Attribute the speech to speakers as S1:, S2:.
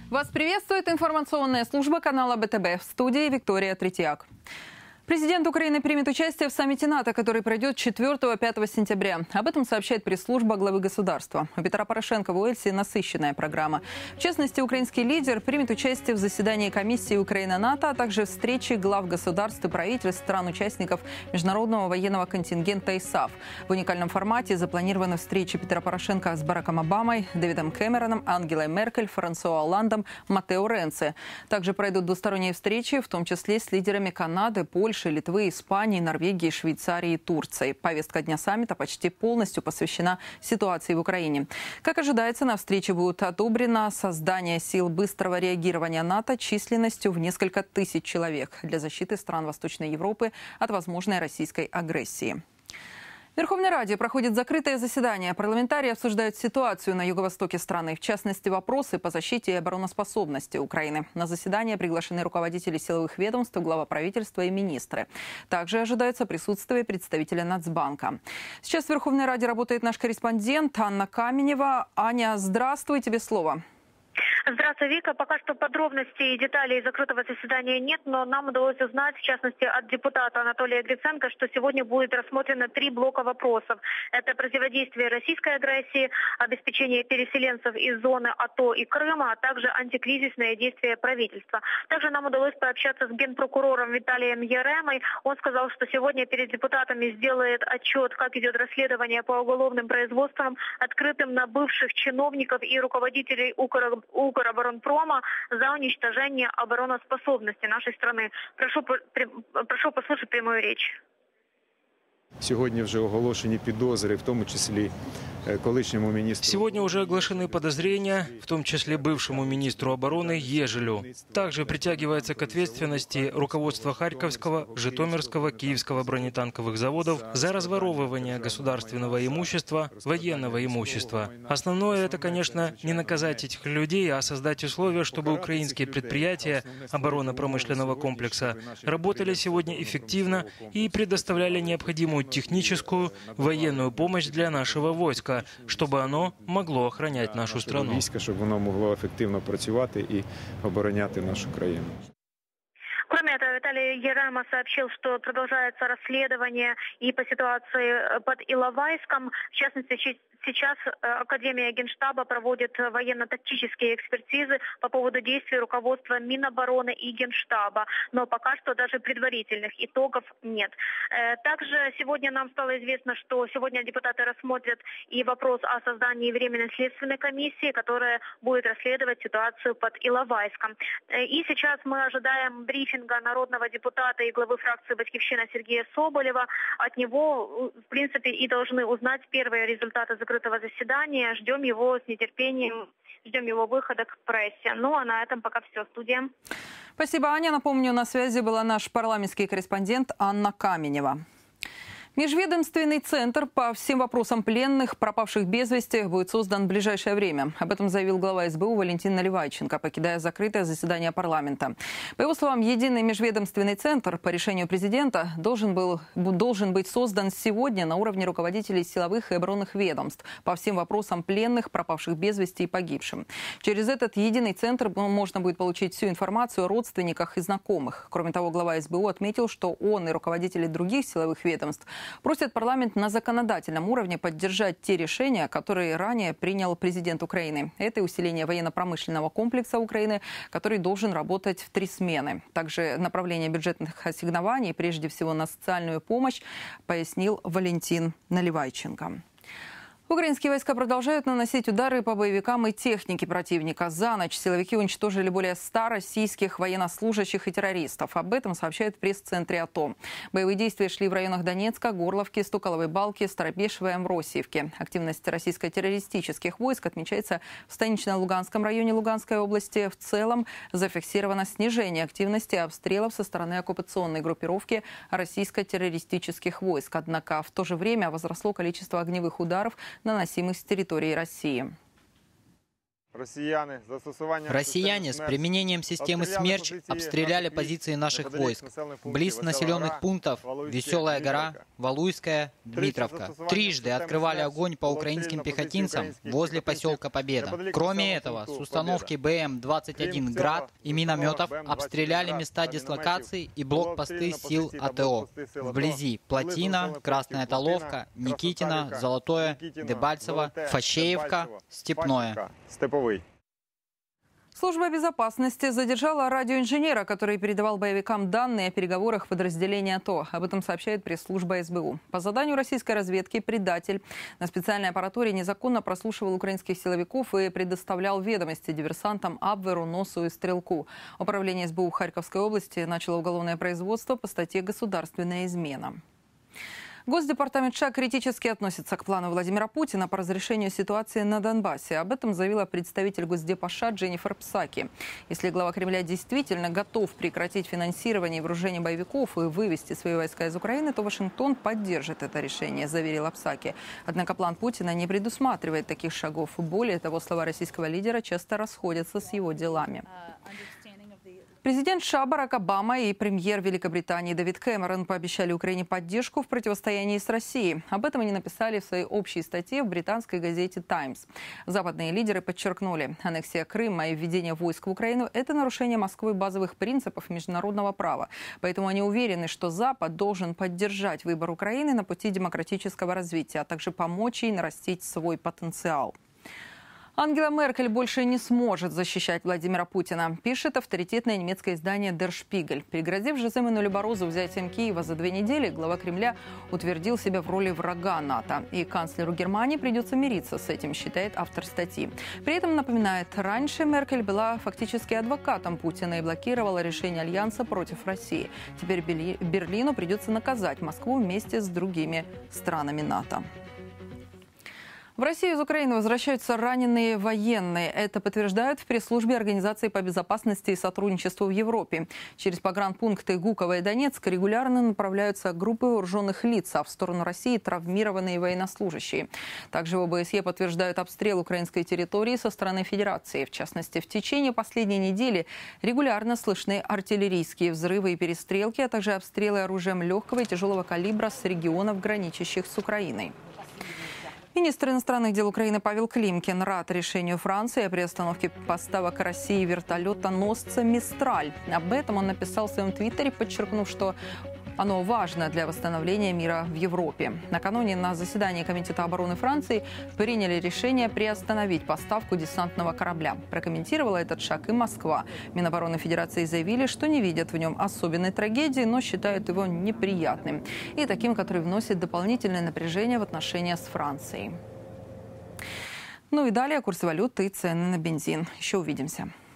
S1: Вас приветствует информационная служба канала БТБ. В студии Виктория Третьяк. Президент Украины примет участие в саммите НАТО, который пройдет 4-5 сентября. Об этом сообщает пресс-служба главы государства. У Петра Порошенко в Уэльсе насыщенная программа. В частности, украинский лидер примет участие в заседании комиссии Украина-НАТО, а также встрече глав государств и правительств стран-участников международного военного контингента ИСАФ. В уникальном формате запланированы встречи Петра Порошенко с Бараком Обамой, Дэвидом Кэмероном, Ангелой Меркель, Франсуа Олландом, Матео Ренци. Также пройдут двусторонние встречи, в том числе с лидерами Канады, Польши, Литвы, Испании, Норвегии, Швейцарии и Турции. Повестка дня саммита почти полностью посвящена ситуации в Украине. Как ожидается, на встрече будет одобрено создание сил быстрого реагирования НАТО численностью в несколько тысяч человек для защиты стран Восточной Европы от возможной российской агрессии. В Верховной Раде проходит закрытое заседание. Парламентарии обсуждают ситуацию на юго-востоке страны, в частности, вопросы по защите и обороноспособности Украины. На заседание приглашены руководители силовых ведомств, глава правительства и министры. Также ожидается присутствие представителя Нацбанка. Сейчас в Верховной Раде работает наш корреспондент Анна Каменева. Аня, здравствуй, тебе слово.
S2: Здравствуй, Вика. Пока что подробностей и деталей закрытого заседания нет, но нам удалось узнать, в частности, от депутата Анатолия Гриценко, что сегодня будет рассмотрено 3 блока вопросов. Это противодействие российской агрессии, обеспечение переселенцев из зоны АТО и Крыма, а также антикризисное действие правительства. Также нам удалось пообщаться с генпрокурором Виталием Яремой. Он сказал, что сегодня перед депутатами сделает отчет, как идет расследование по уголовным производствам, открытым на бывших чиновников и руководителей Укроборонпрома за уничтожение обороноспособности нашей страны. Прошу послушать прямую речь.
S3: Сегодня уже оголошені підозри, в тому числі колишньому министру.
S4: Сегодня уже оглашены подозрения, в том числе бывшему министру обороны Ежелю. Также притягивается к ответственности руководство Харьковского, Житомирского, Киевского бронетанковых заводов за разворовывание государственного имущества, военного имущества. Основное это, конечно, не наказать этих людей, а создать условия, чтобы украинские предприятия оборонно-промышленного комплекса работали сегодня эффективно и предоставляли необходимую техническую, военную помощь для нашего войска, чтобы оно могло охранять нашу страну.
S3: Війська, щоб воно могло ефективно працювати і обороняти нашу країну.
S2: Кроме этого, Виталий Ярема сообщил, что продолжается расследование и по ситуации под Иловайском. В частности, сейчас Академия Генштаба проводит военно-тактические экспертизы по поводу действий руководства Минобороны и Генштаба. Но пока что даже предварительных итогов нет. Также сегодня нам стало известно, что сегодня депутаты рассмотрят и вопрос о создании Временной следственной комиссии, которая будет расследовать ситуацию под Иловайском. И сейчас мы ожидаем брифинга народного депутата и главы фракции «Батькивщина» Сергея Соболева. От него, в принципе, и должны узнать первые результаты закрытого заседания. Ждем его с нетерпением, ждем его выхода к прессе. Ну, а на этом пока все. Студия.
S1: Спасибо, Аня. Напомню, на связи была наш парламентский корреспондент Анна Каменева. Межведомственный центр по всем вопросам пленных, пропавших без вести, будет создан в ближайшее время. Об этом заявил глава СБУ Валентин Наливайченко, покидая закрытое заседание парламента. По его словам, единый межведомственный центр по решению президента должен быть создан сегодня на уровне руководителей силовых и оборонных ведомств по всем вопросам пленных, пропавших без вести и погибшим. Через этот единый центр можно будет получить всю информацию о родственниках и знакомых. Кроме того, глава СБУ отметил, что он и руководители других силовых ведомств просят парламент на законодательном уровне поддержать те решения, которые ранее принял президент Украины. Это усиление военно-промышленного комплекса Украины, который должен работать в 3 смены. Также направление бюджетных ассигнований, прежде всего на социальную помощь, пояснил Валентин Наливайченко. Украинские войска продолжают наносить удары по боевикам и технике противника. За ночь силовики уничтожили более 100 российских военнослужащих и террористов. Об этом сообщают в пресс-центре АТО. Боевые действия шли в районах Донецка, Горловки, Стуколовой Балки, Старобешево и Амвросиевки. Активность российско-террористических войск отмечается в Станично-Луганском районе Луганской области. В целом зафиксировано снижение активности обстрелов со стороны оккупационной группировки российско-террористических войск. Однако в то же время возросло количество огневых ударов, наносимых с территории России.
S5: Россияне с применением системы «Смерч» обстреляли позиции наших войск близ населенных пунктов Веселая гора, Валуйская, Дмитровка. Трижды открывали огонь по украинским пехотинцам возле поселка Победа. Кроме этого, с установки БМ-21 «Град» и минометов обстреляли места дислокаций и блокпосты сил АТО вблизи Плотина, Красная Толовка, Никитина, Золотое, Дебальцево, Фащеевка, Степное.
S1: Служба безопасности задержала радиоинженера, который передавал боевикам данные о переговорах подразделения АТО. Об этом сообщает пресс-служба СБУ. По заданию российской разведки предатель на специальной аппаратуре незаконно прослушивал украинских силовиков и предоставлял ведомости диверсантам Абверу, Носу и Стрелку. Управление СБУ Харьковской области начало уголовное производство по статье «Государственная измена». Госдепартамент США критически относится к плану Владимира Путина по разрешению ситуации на Донбассе. Об этом заявила представитель Госдепа США Дженнифер Псаки. Если глава Кремля действительно готов прекратить финансирование и вооружение боевиков и вывести свои войска из Украины, то Вашингтон поддержит это решение, заверила Псаки. Однако план Путина не предусматривает таких шагов. Более того, слова российского лидера часто расходятся с его делами. Президент США Барак Обама и премьер Великобритании Дэвид Кэмерон пообещали Украине поддержку в противостоянии с Россией. Об этом они написали в своей общей статье в британской газете «Таймс». Западные лидеры подчеркнули, аннексия Крыма и введение войск в Украину – это нарушение Москвой базовых принципов международного права. Поэтому они уверены, что Запад должен поддержать выбор Украины на пути демократического развития, а также помочь ей нарастить свой потенциал. Ангела Меркель больше не сможет защищать Владимира Путина, пишет авторитетное немецкое издание Der Spiegel. Пригрозив Жозе Мануэлю Баррозу взятием Киева за 2 недели, глава Кремля утвердил себя в роли врага НАТО. И канцлеру Германии придется мириться с этим, считает автор статьи. При этом напоминает, раньше Меркель была фактически адвокатом Путина и блокировала решение Альянса против России. Теперь Берлину придется наказать Москву вместе с другими странами НАТО. В Россию из Украины возвращаются раненые военные. Это подтверждают в пресс-службе Организации по безопасности и сотрудничеству в Европе. Через погранпункты Гуково и Донецк регулярно направляются группы вооруженных лиц, а в сторону России травмированные военнослужащие. Также в ОБСЕ подтверждают обстрел украинской территории со стороны Федерации. В частности, в течение последней недели регулярно слышны артиллерийские взрывы и перестрелки, а также обстрелы оружием легкого и тяжелого калибра с регионов, граничащих с Украиной. Министр иностранных дел Украины Павел Климкин рад решению Франции о приостановке поставок России вертолета-носца «Мистраль». Об этом он написал в своем твиттере, подчеркнув, что оно важно для восстановления мира в Европе. Накануне на заседании Комитета обороны Франции приняли решение приостановить поставку десантного корабля. Прокомментировала этот шаг и Москва. Минобороны Федерации заявили, что не видят в нем особенной трагедии, но считают его неприятным и таким, который вносит дополнительное напряжение в отношения с Францией. Ну и далее курсы валют и цены на бензин. Еще увидимся.